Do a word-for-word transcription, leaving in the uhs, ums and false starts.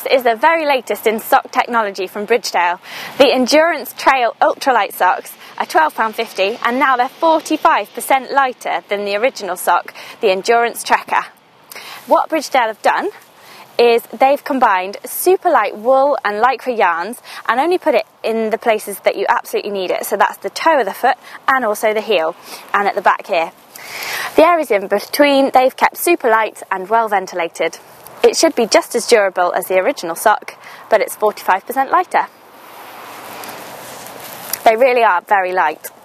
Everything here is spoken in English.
This is the very latest in sock technology from Bridgedale. The Endurance Trail Ultralight socks are twelve pounds fifty and now they're forty-five percent lighter than the original sock, the Endurance Trekker. What Bridgedale have done is they've combined super light wool and lycra yarns and only put it in the places that you absolutely need it. So that's the toe of the foot and also the heel and at the back here. The areas in between they've kept super light and well ventilated. It should be just as durable as the original sock, but it's forty-five percent lighter. They really are very light.